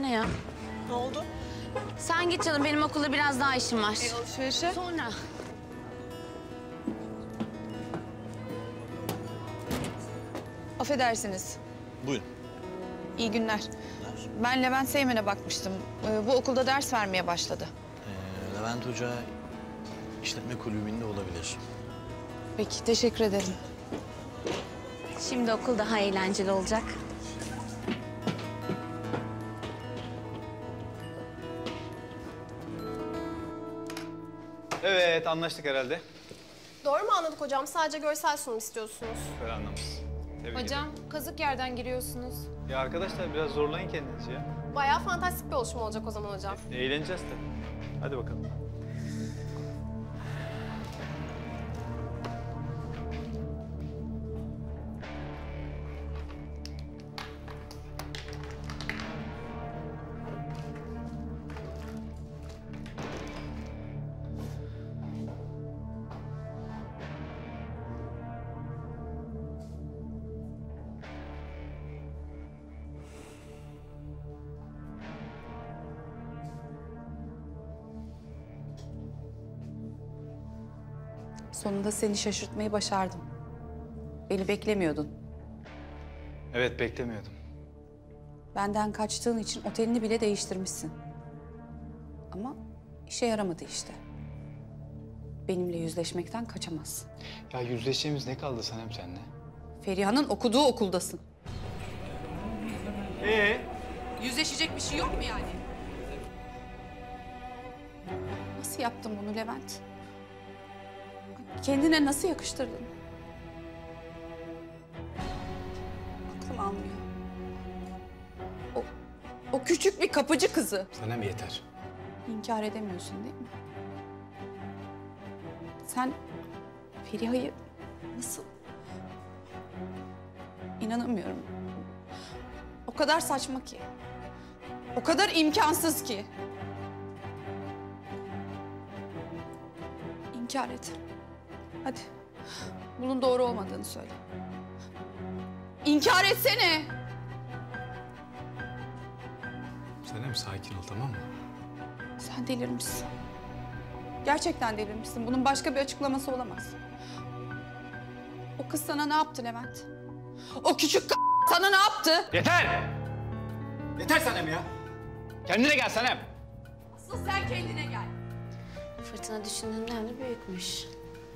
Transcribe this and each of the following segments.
ne ya? Ne oldu? Sen git canım, benim okulda biraz daha işim var. Alışverişe. Sonra. Affedersiniz. Buyurun. İyi günler. Ben Levent Seymen'e bakmıştım. Bu okulda ders vermeye başladı. Levent Hoca işletme kulübünde olabilir. Peki, teşekkür ederim. Şimdi okul daha eğlenceli olacak. Evet, anlaştık herhalde. Doğru mu anladık hocam? Sadece görsel sunum istiyorsunuz. Böyle anlamışız. Tebrik Hocam kazık yerden giriyorsunuz. ederim. Ya arkadaşlar biraz zorlayın kendinizi ya. Bayağı fantastik bir oluşum olacak o zaman hocam. Eğleneceğiz tabii. Hadi bakalım. Sonunda seni şaşırtmayı başardım. Beni beklemiyordun. Evet, beklemiyordum. Benden kaçtığın için otelini bile değiştirmişsin. Ama işe yaramadı işte. Benimle yüzleşmekten kaçamazsın. Ya yüzleşeceğimiz ne kaldı Sanem seninle? Feriha'nın okuduğu okuldasın. Yüzleşecek bir şey yok mu yani? Nasıl yaptın bunu Levent? Kendine nasıl yakıştırdın? Aklım almıyor. O küçük bir kapıcı kızı. Sanem yeter. İnkar edemiyorsun değil mi? Sen Feriha'yı nasıl... İnanamıyorum. O kadar saçma ki. O kadar imkansız ki. İnkar et. Hadi. Bunun doğru olmadığını söyle. İnkar etsene. Sanem sakin ol, tamam mı? Sen delirmişsin. Gerçekten delirmişsin. Bunun başka bir açıklaması olamaz. O kız sana ne yaptı Levent? O küçük sana ne yaptı? Yeter! Yeter Sanem ya! Kendine gel Sanem! Asıl sen kendine gel. Fırtına düşündüğümden de büyükmüş.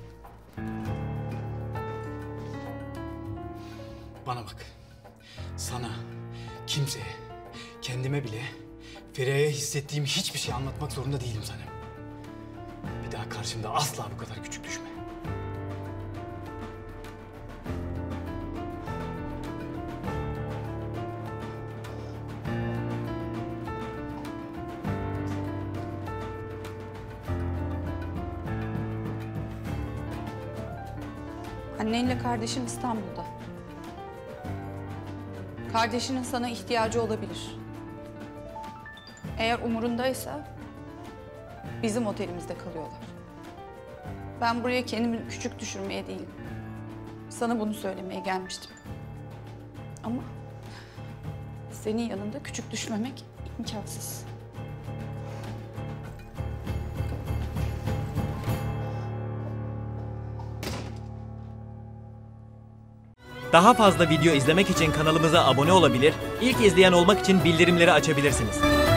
Bana bak. Sana, kimseye, kendime bile Feriha'ya hissettiğim hiçbir şey anlatmak zorunda değilim Sanem. Bir daha karşımda asla bu kadar küçük düşme. Annenle kardeşin İstanbul'da. Kardeşinin sana ihtiyacı olabilir. Eğer umurundaysa bizim otelimizde kalıyorlar. Ben buraya kendimi küçük düşürmeye değil, sana bunu söylemeye gelmiştim. Ama senin yanında küçük düşmemek imkansız. Daha fazla video izlemek için kanalımıza abone olabilir, ilk izleyen olmak için bildirimleri açabilirsiniz.